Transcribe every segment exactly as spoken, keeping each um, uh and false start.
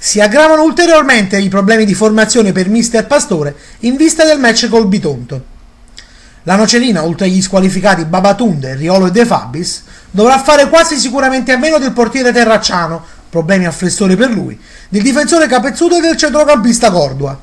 Si aggravano ulteriormente i problemi di formazione per mister Pastore in vista del match col Bitonto. La Nocerina, oltre agli squalificati Babatunde, Riolo e De Fabis, dovrà fare quasi sicuramente a meno del portiere Terracciano, problemi al flessore per lui, del difensore Capezzuto e del centrocampista Cordua.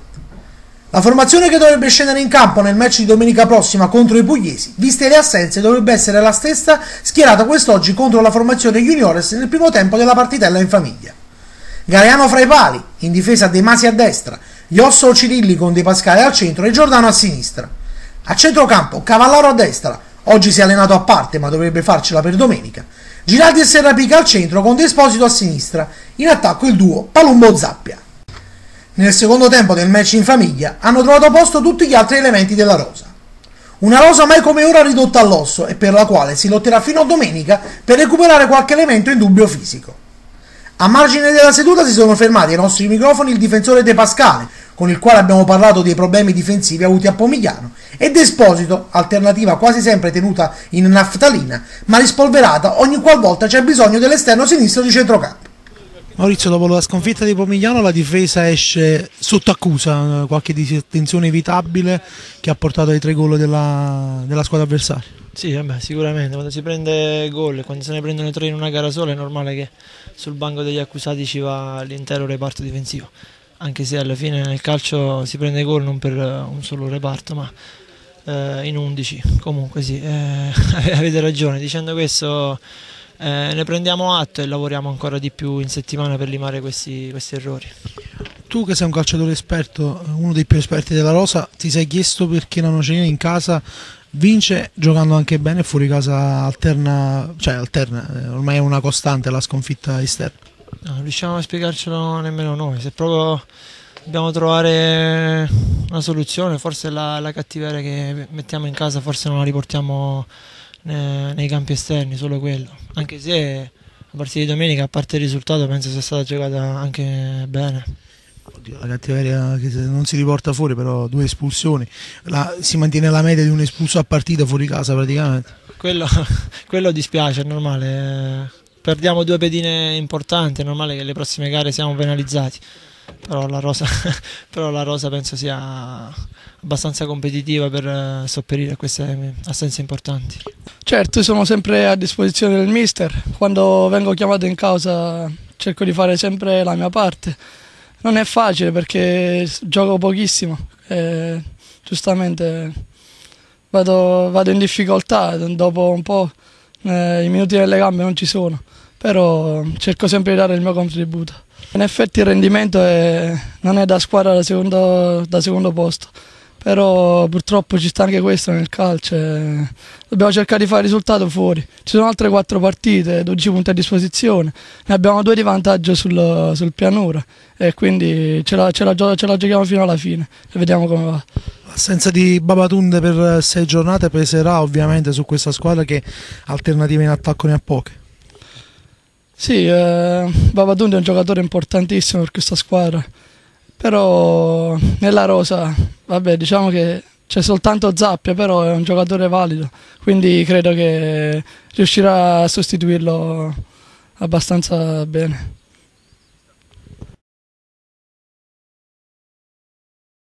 La formazione che dovrebbe scendere in campo nel match di domenica prossima contro i pugliesi, viste le assenze, dovrebbe essere la stessa schierata quest'oggi contro la formazione Juniores nel primo tempo della partitella in famiglia. Galeano fra i pali, in difesa De Masi a destra, Iosso Cirilli con De Pascale al centro e Giordano a sinistra. A centrocampo Cavallaro a destra, oggi si è allenato a parte ma dovrebbe farcela per domenica. Giraldi e Serrapica al centro con De Esposito a sinistra, in attacco il duo Palumbo-Zappia. Nel secondo tempo del match in famiglia hanno trovato posto tutti gli altri elementi della rosa. Una rosa mai come ora ridotta all'osso e per la quale si lotterà fino a domenica per recuperare qualche elemento in dubbio fisico. A margine della seduta si sono fermati ai nostri microfoni il difensore De Pascale, con il quale abbiamo parlato dei problemi difensivi avuti a Pomigliano, e De Esposito, alternativa quasi sempre tenuta in naftalina, ma rispolverata ogni qualvolta c'è bisogno dell'esterno sinistro di centrocampo. Maurizio, dopo la sconfitta di Pomigliano la difesa esce sotto accusa, qualche disattenzione evitabile che ha portato ai tre gol della, della squadra avversaria. Sì, vabbè, sicuramente, quando si prende gol, quando se ne prendono tre in una gara sola è normale che sul banco degli accusati ci va l'intero reparto difensivo, anche se alla fine nel calcio si prende gol non per un solo reparto ma eh, in undici. Comunque sì, eh, avete ragione, dicendo questo eh, ne prendiamo atto e lavoriamo ancora di più in settimana per limare questi, questi errori. Tu che sei un calciatore esperto, uno dei più esperti della rosa, ti sei chiesto perché la Nocerina in casa vince giocando anche bene e fuori casa alterna, cioè alterna, ormai è una costante la sconfitta esterna? No, non riusciamo a spiegarcelo nemmeno noi, se proprio dobbiamo trovare una soluzione, forse la, la cattiveria che mettiamo in casa forse non la riportiamo nei, nei campi esterni, solo quello, anche se la partita di domenica a parte il risultato penso sia stata giocata anche bene. La cattiveria che non si riporta fuori, però due espulsioni, la, si mantiene la media di un espulso a partita fuori casa praticamente. Quello, quello dispiace, è normale, perdiamo due pedine importanti, è normale che le prossime gare siamo penalizzati, però la rosa, però la rosa penso sia abbastanza competitiva per sopperire a queste assenze importanti. Certo, sono sempre a disposizione del mister, quando vengo chiamato in causa cerco di fare sempre la mia parte. Non è facile perché gioco pochissimo e giustamente vado, vado in difficoltà, dopo un po' eh, i minuti nelle gambe non ci sono, però cerco sempre di dare il mio contributo. In effetti il rendimento è, non è da squadra da secondo, da secondo posto, però purtroppo ci sta anche questo nel calcio e dobbiamo cercare di fare risultato fuori. Ci sono altre quattro partite, dodici punti a disposizione, ne abbiamo due di vantaggio sul, sul pianura e quindi ce la, ce, la, ce la giochiamo fino alla fine e vediamo come va. L'assenza di Babatunde per sei giornate peserà ovviamente su questa squadra che alternative in attacco ne ha poche. Sì, eh, Babatunde è un giocatore importantissimo per questa squadra, però nella rosa, vabbè, diciamo che c'è soltanto Zappia, però è un giocatore valido, quindi credo che riuscirà a sostituirlo abbastanza bene.